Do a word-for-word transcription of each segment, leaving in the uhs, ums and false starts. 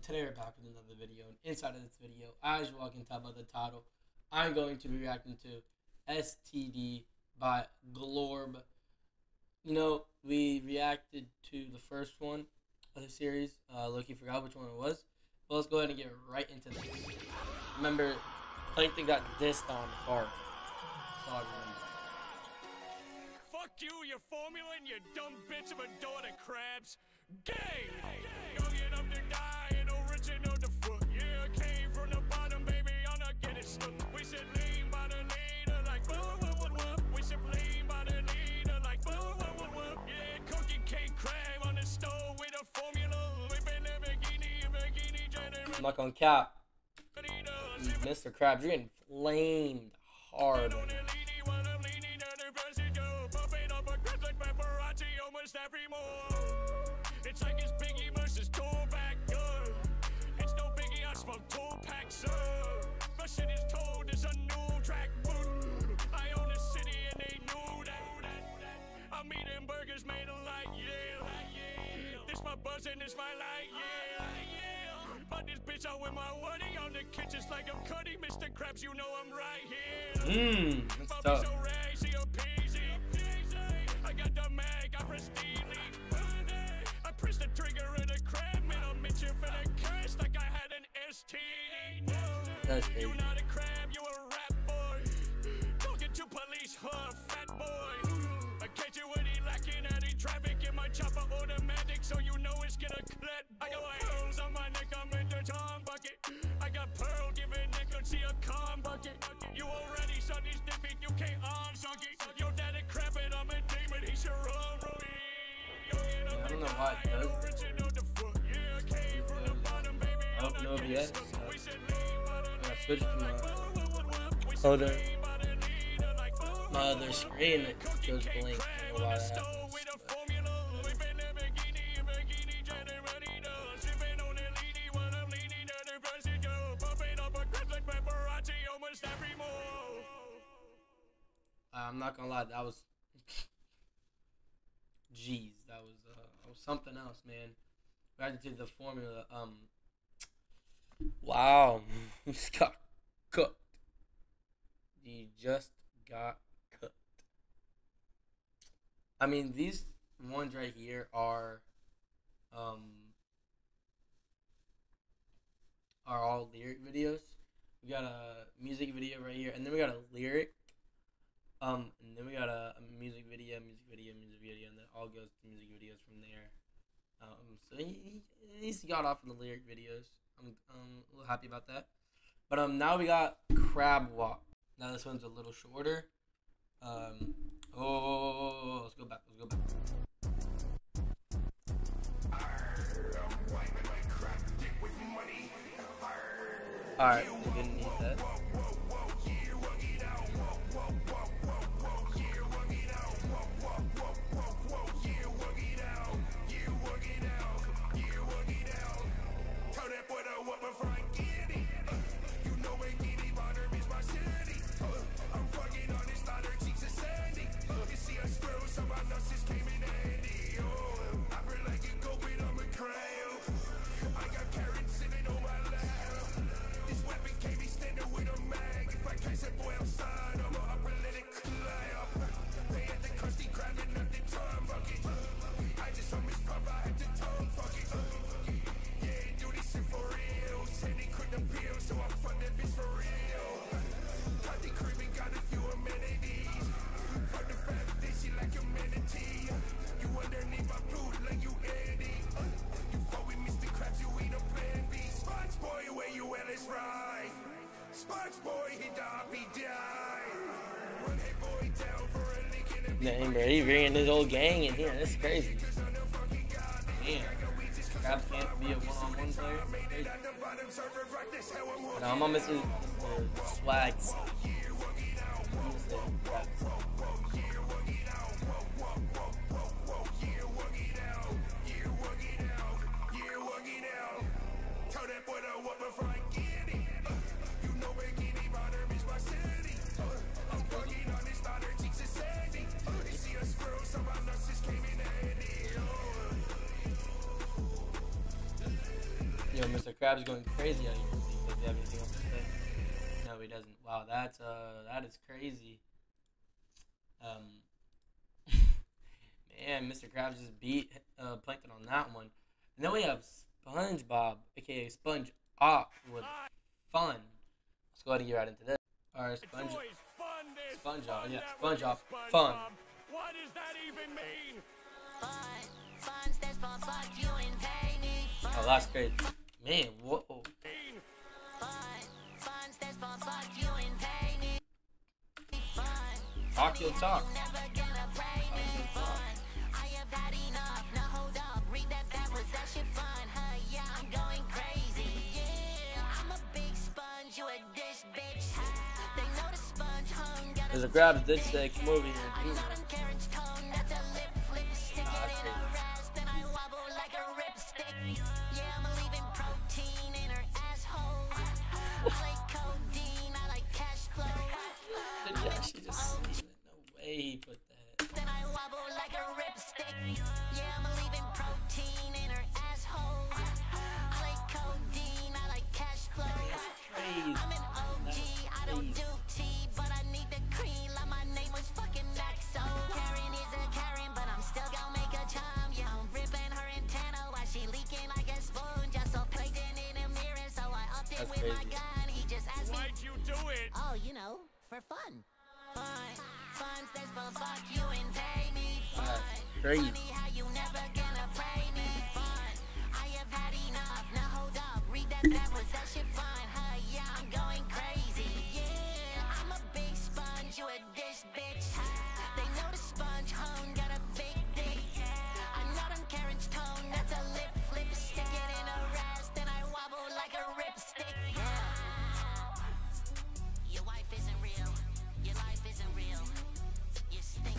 today we're back with another video, and inside of this video, as you all can tell by the title, I'm going to be reacting to S T D by Glorb. You know, we reacted to the first one of the series. Uh, Loki forgot which one it was. But let's go ahead and get right into this. Remember, Plankton got dissed on hard. So I remember. Fuck you, your formula, and your dumb bitch of a daughter, Krabs. Gay! Young enough to die and original the foot. Yeah, came from the bottom, baby, I'm not getting stuck. We should lean by the leader like whoa, whoa, whoa, whoa. We should lean by the leader like whoa, whoa, whoa, whoa. Yeah, cookie cake crab on the stove with a formula. Whipping a bikini, bikini, generation. I'm not gonna cap. Mister Krabs, you're getting flamed hard. It's like it's Biggie versus Tupac, uh. It's no Biggie, I smoke Tupac, sir. My shit is told, it's a new track, uh. I own the city and they knew that. I'm eating burgers made of light, yeah. This my buzz and this my light, yeah. But this bitch out with my woody on the kitchen's like I'm cutting. Mister Krabs, you know I'm right here. Mmm, that's tough. I got the mag, I press Steely. I press the trigger of the crab, man. I'm itching for the curse like I had an S T D. That's crazy. You not a crab, you a rap boy. Talking to police, huh, fat boy. I catch you when he lacking at the traffic in my chopper automatic, so you know it's gonna clat. I got pearls on my neck, I'm in the Tom bucket. I got pearl giving neck, let's see a calm bucket. You already saw these dipping, you can't unsunk it. Yo, daddy crap it, I'm a demon, he should run, bro. I don't know why it does. I hope no O B S. So I gotta switch to my other, my other screen that goes blank. I don't know why that happens. I'm not gonna lie, that was, jeez, that was, uh, that was something else, man. Back to the formula. Um, wow, he just got cooked. He just got cooked. I mean, these ones right here are, um, are all lyric videos. We got a music video right here, and then we got a lyric. Um, and then we got a, a music video, music video, music video, and then all goes to music videos from there. Um, so he, he he's got off of the lyric videos. I'm, I'm a little happy about that. But um, now we got Crab Walk. Now this one's a little shorter. Um, oh, let's go back. Let's go back. All right, we didn't need that. Dang, bro, he bringing his whole gang in here. That's crazy. Damn. Krabs can't be a one-on-one player. Crazy. And I'm gonna miss his uh, swag. Yo, Mister Krabs going crazy out here. Does he have anything else to say? No, he doesn't. Wow, that's uh, that is crazy. Um, man, Mister Krabs just beat uh, Plankton on that one. And then we have SpongeBob, aka Sponge Op, with fun. Let's go ahead and get right into this. Alright, Sponge, SpongeBob, yeah, SpongeBob, fun. What does that even mean? Oh, that's great. Man, whoa. Talk your talk. There's a Krabs did say, come over here and do that. Yeah, she just seen it. No way he put that. Then I wobble like a ripstick. Yeah, I'm leaving protein in her asshole. I like codeine, I like cash flow. I'm an O G, I don't do tea, but I need the cream. Like my name was fucking Naxo. Karen is a Karen, but I'm still gonna make a chum. Yeah, I'm ripping her antenna while she leaking like a spoon. Just so Plankton in a mirror, so I upped it with my gun. He just asked me, Why'd you do it? Oh, you know, for fun. Fun, fun stands for fuck you and pay me. Fun, crazy. Funny how you never gonna pray me. Fun, I have had enough. Now hold up, read that backwards. That shit fun, huh? Yeah, I'm going crazy. Yeah, I'm a big sponge, you a dish bitch. They know the sponge home got a big dick. I know them Karen's tone, that's a lip flip. Stick it in a rest, then I wobble like a ripstick. Yeah. Your wife isn't real. Your life isn't real. You stink.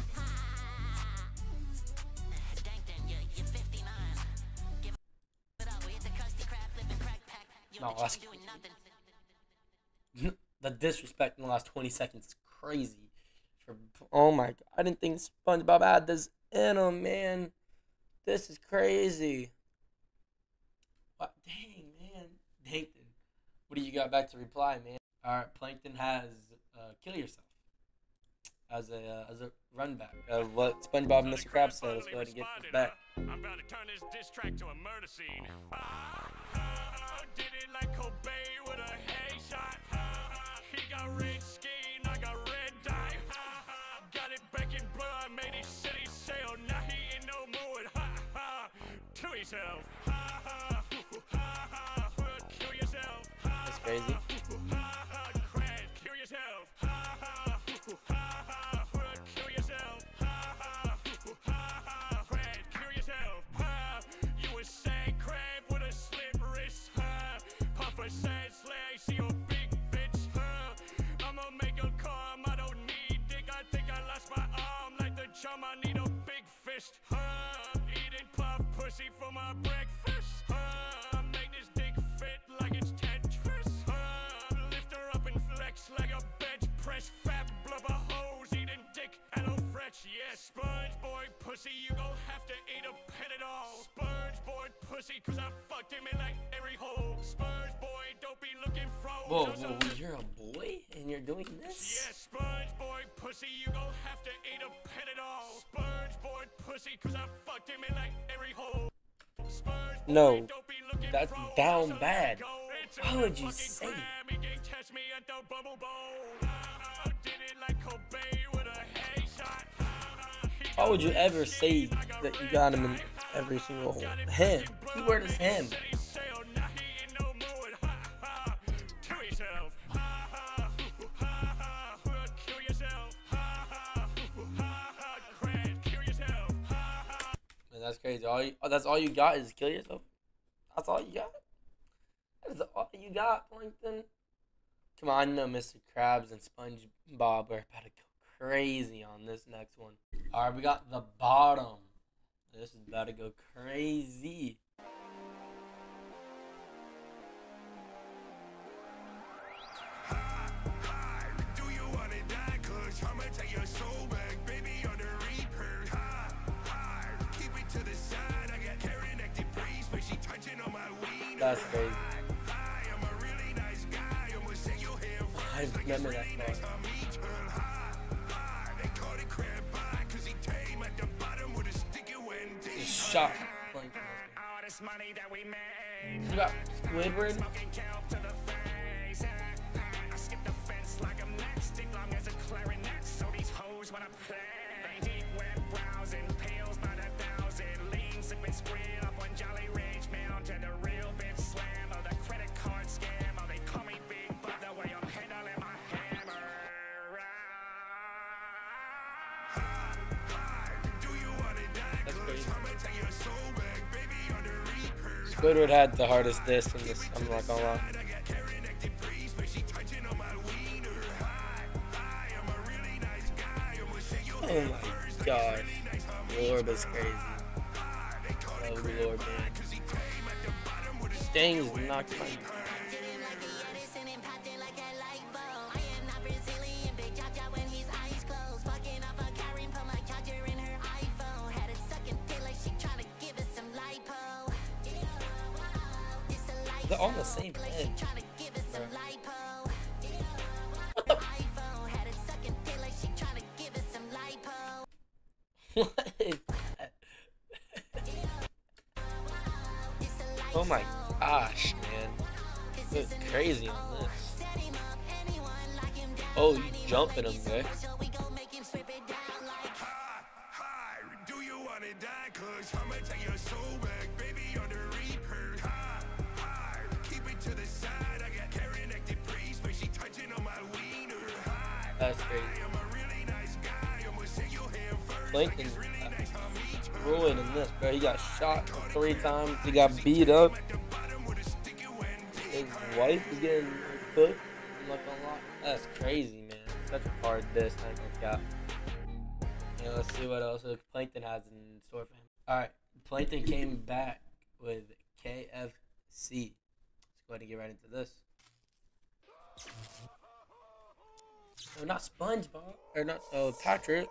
Dankton, you're, you're fifty-nine. Give it up. We hit the Krusty Krab, flipping crack pack. You No, and that's doing nothing. the disrespect in the last twenty seconds is crazy. For oh my god, I didn't think SpongeBob had this in him, man. This is crazy. What? Dang, man. Dankton, what do you got back to reply, man? All right, Plankton has uh, kill yourself as a uh, as a run back of what SpongeBob and Mister Krabs said. Let's go ahead and get this back. I'm about to turn this diss track to a murder scene. Ah, ah, did it like Cobain with a headshot. Ah, he got red skin, I got red dye. Ah, got it back in blood, made his city sail. Now he in no mood. Ha ha, to himself. Ha ha, ha ha, kill yourself. That's crazy. I need a big fist. Uh, eating puff pussy for my breakfast. Uh, make this dick fit like it's Tetris. Uh, lift her up and flex like a bench press. Fat blubber hose eating dick hello fresh. Yeah, sponge boy pussy, you gon' have to eat a Panadol. Sponge boy pussy, cause I fucked him in like every hole. Sponge boy, don't be looking froze. Whoa, whoa, you're a boy and you're doing this? Yeah, sponge boy pussy, you gon' have to eat a Panadol. Sponge boy pussy, cause I fucked him in like every hole. Sponge boy, No, don't be looking that's froze. down So bad. let go. It's Why a would you fucking say crime. He can't test me at the bubble bowl. Uh, did it like Cobain with a headshot. Uh, he Why would got you red ever skin say like a that you red got him in dye. every single hole? Got it Him. back in Key blood, word is made him. his city sail. Now he in no mood. Ha ha, to himself. Ha ha, ha ha, kill yourself. Ha ha, ha ha, crash, kill yourself. Ha ha. Man, that's crazy. All you, oh, that's all you got is kill yourself? That's all you got? That is all you got, Plankton? Come on, I know Mister Krabs and SpongeBob are about to go crazy on this next one. Alright, we got the bottom. This is about to go crazy. Do you wanna die? Cause I'ma take your soul back, baby, on the reaper. Ha, ha, keep it to the side. I got Karen acting breeze, but she touching on my weed. That's crazy. I remember that part. Just shot. You got Squidward. Squidward had the hardest diss in this, I'm not gonna lie. Oh my gosh. Lord is crazy. Oh Lord, man. Sting's not coming. They're all the same head. What is that? Oh my gosh, man. It's crazy on this. Oh, you jumping him, man. That's crazy. Plankton uh, ruined in this, bro. He got shot three times. He got beat up. His wife is getting cooked. I'm not gonna lie. That's crazy, man. Such a hard diss. I ain't gonna cap. Yeah, let's see what else Plankton has in store for him. Alright, Plankton came back with K F C. Let's go ahead and get right into this. No, not SpongeBob. Or not, oh, Patrick.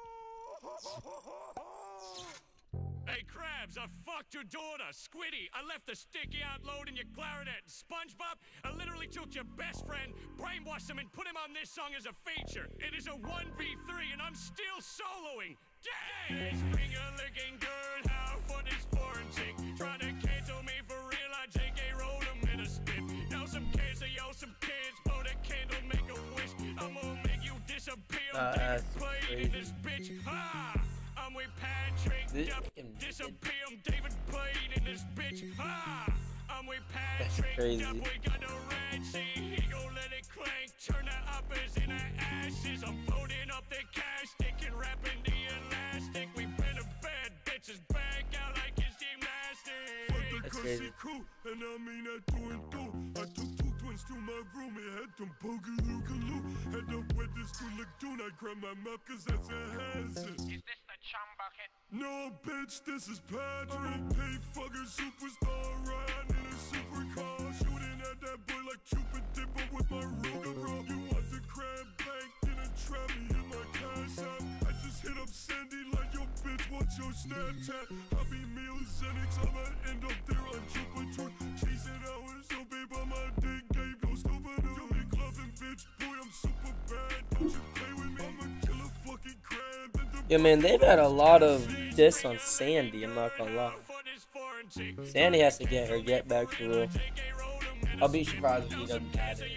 Hey, Krabs, I fucked your daughter. Squiddy, I left the sticky out load in your clarinet. SpongeBob, I literally took your best friend, brainwashed him, and put him on this song as a feature. It is a one v three, and I'm still soloing. Dang! This finger-licking girl, how fun is forensic? Trying to cancel me for real, I J K rolled him in a spit. Now some kids, yo, some kids, blow the candle, make a wish. I'm gonna make you disappear. Uh, that's crazy. In this bitch. Ha! I'm with Patrick. Disappear. I'm David Blaine in this bitch. Ha! I'm with Patrick. Crazy. We got the red sea. He gon' let it clank. Turn the uppers into ashes. I'm floating up the cash stick and wrapping the elastic. We been a bad bitches back out like it's gymnastics. That's crazy. And I mean that through and through. I took two twins to my room and had them boogaloo-galoo. Had to wet this to Lagoon. I grabbed my mouth cause that's a hazard. Is this the chum bucket? No, bitch, this is Patrick. Pay fucker superstar riding in a supercar. Shooting at that boy like Cupid Dipper with my Ruger, bro. You want the crab bank, didn't trap me in my cash app. I just hit up Sandy like, yo, bitch, what's your Snapchat? Happy meals and it's all I end up there on Jupiter. Chasing hours, so babe, on my dick game, no stupid. You be clubbing, bitch, boy, I'm super bad. Don't you play with me? I'm a killer fucking crab. Yeah, man, they've had a lot of diss on Sandy, I'm not gonna lie. Sandy has to get her get back for real. I'll be surprised if he doesn't add it.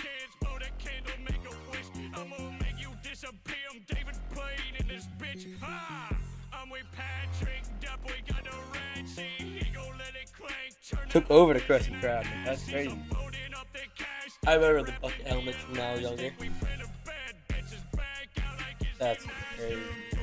Took over the Krusty Krab, man. That's crazy. I remember the bucket helmets from when I was younger. That's crazy.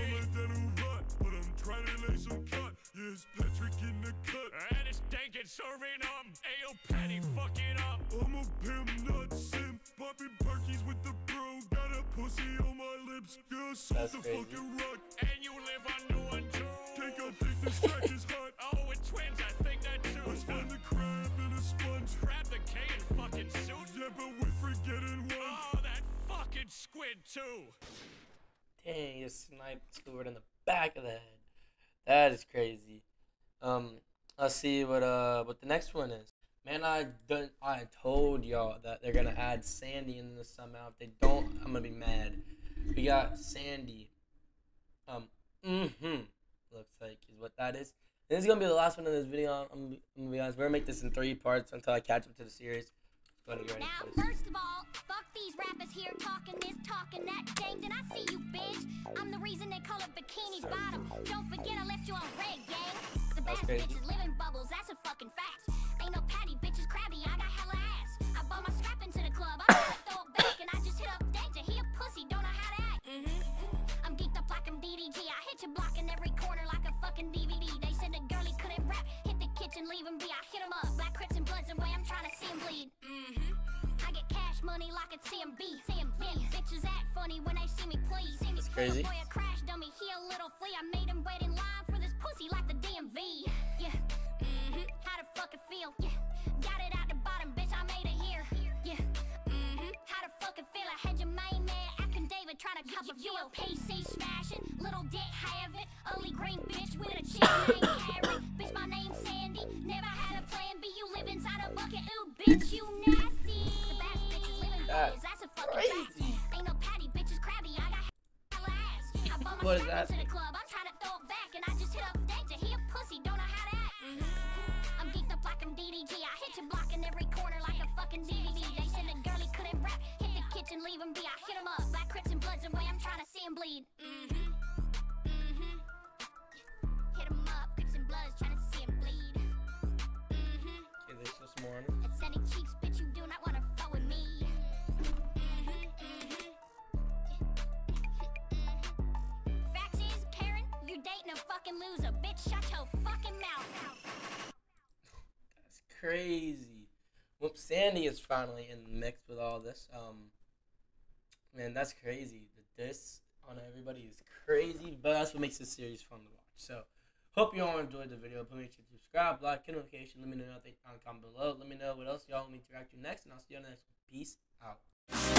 Serving um, Ayo Patty, fuck it up. I'm a pimp, not sim. Popping Perkies with the bro. Got a pussy on my lips. Girl, so the fucking rock. And you live on New and Two. Take out, think this track is hot. Oh, with twins, I think that too. Let's find the crab in a sponge. Grab the K and fucking suit. Yeah, but we're forgetting one. Oh, that fucking squid too. Dang, you sniped Squidward in the back of the head. That is crazy. Um, let's see what uh what the next one is. Man, I done, I told y'all that they're gonna add Sandy in this somehow. If they don't, I'm gonna be mad. We got Sandy. Um, mm-hmm. Looks like is what that is. And this is gonna be the last one in this video. I'm, I'm gonna be honest. We're gonna make this in three parts until I catch up to the series. Go ahead and get ready Now, for this. first of all, fuck these rappers here talking this, talking that. Dang, did I see you, bitch? I'm the reason they call it Bikini Bottom. Don't forget I left you on red, gang. The That's best crazy. bitches live in bubbles, that's a fucking fact. Ain't no patty, bitches crabby, I got hella ass. I bought my strap into the club, I'm gonna throw it back, and I just hit up danger. He a pussy, don't know how to act. Mm-hmm. I'm geeked up like I'm D D G. I hit your block in every corner like a fucking D V D. They said the girlie couldn't rap, hit the kitchen, leave him be. I hit him up, black Crips and Bloods away, I'm trying to see him bleed. Mm-hmm. I get cash money like it's C M B. C M B. Bitches act funny when they see me, please. See me That's crazy. Boy, a crash dummy, he a little flea. I made him wait in line for this pussy like the D M V. Yeah. Mm-hmm. How the fuck it feel? Yeah. Got it out the bottom, bitch, I made it here. Yeah. Mm-hmm. How the fuck it feel? I had your main man acting David trying to cop a feel. P C smashing, little dick have it. Ugly green bitch with a chick named Carrie. Bitch, my name's Sandy. Never had a plan B. You live inside a bucket. Ooh, bitch, you nasty. The best bitches live in That's bubbles. That's a fucking fact. crazy. Ain't no patty, bitches crabby. I got hella ass. I bought my What is strap that? into the club. I'm trying to throw it back, and I just hit up danger. He a pussy, don't know how to act. Mm-hmm. I'm geeked up like I'm D D G. I hit your block in every corner like a fucking D V D. They said the girlie couldn't rap. Hit the kitchen, leave him be. I hit him up. Black Crips and Bloods away. I'm trying to see him bleed. Mm-hmm. Mm-hmm. Hit him up. Crips and Bloods trying to see him bleed. Mm-hmm. Okay, there's just more on it. It's any cheeks, bitch. You do not want to fuck with me. Mm-hmm. Mm-hmm. Facts is, Karen, you're dating a fucking loser. Bitch, shut your fucking mouth. That's crazy. Well, Sandy is finally in the mix with all this. Um, man, that's crazy. The diss on everybody is crazy, but that's what makes this series fun to watch. So, hope you all enjoyed the video. Please make sure to subscribe, like, hit notification. Let me know what you think on the comment below. Let me know what else y'all want me to react to next, and I'll see you on the next one. Peace out.